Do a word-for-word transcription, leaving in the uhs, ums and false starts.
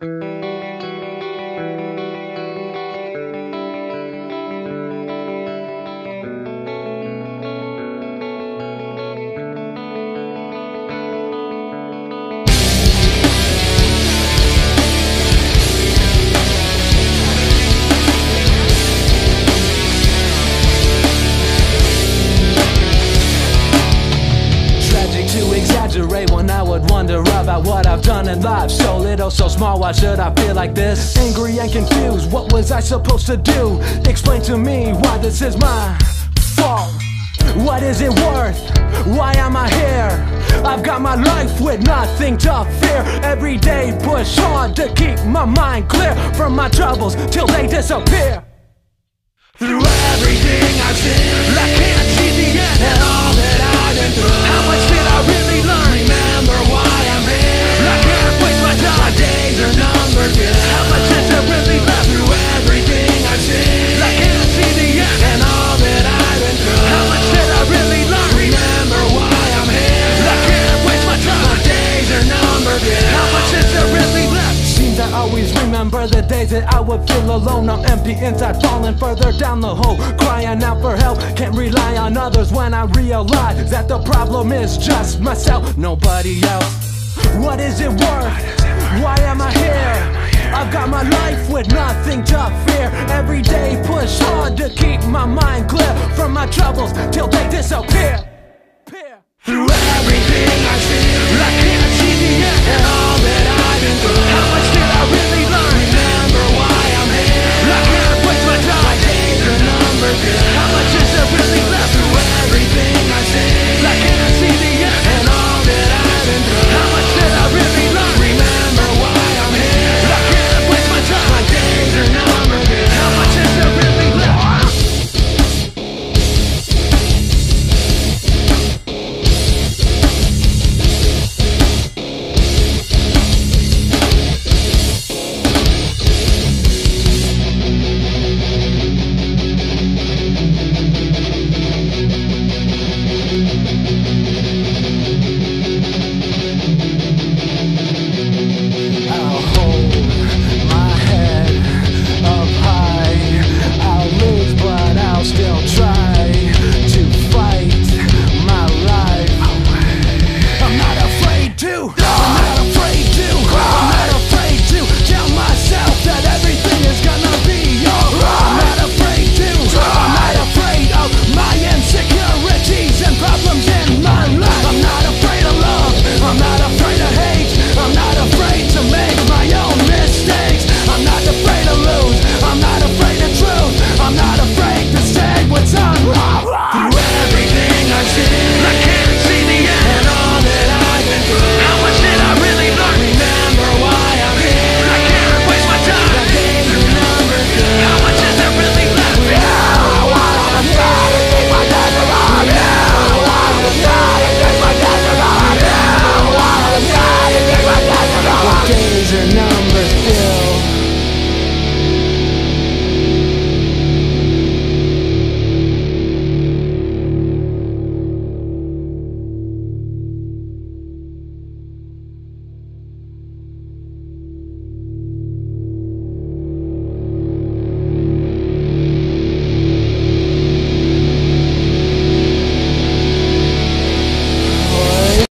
When I would wonder about what I've done in life. So little, so small, why should I feel like this? Angry and confused, what was I supposed to do? Explain to me why this is my fault. What is it worth? Why am I here? I've got my life with nothing to fear. Every day push hard to keep my mind clear from my troubles till they disappear. Through everything I've seen, I can't see the end and all that I've been through. How much did I really learn? Remember why I'm here. I can't waste my time, my days are numbered. How much is there really left? Through everything I've seen, I can't see the end and all that I've been through. How much did I really learn? Remember why I'm here. I can't waste my time, my days are numbered. How much is there really left? Seems I always remember the days that I would feel alone. I'm empty inside, falling further down the hole, crying out for help. Can't rely on others when I realize that the problem is just myself, nobody else. What is it worth? Why am I here? I've got my life with nothing to fear. Every day push hard to keep my mind clear from my troubles till they disappear. Through everything I've seen, I can't see the end and all that I've been through.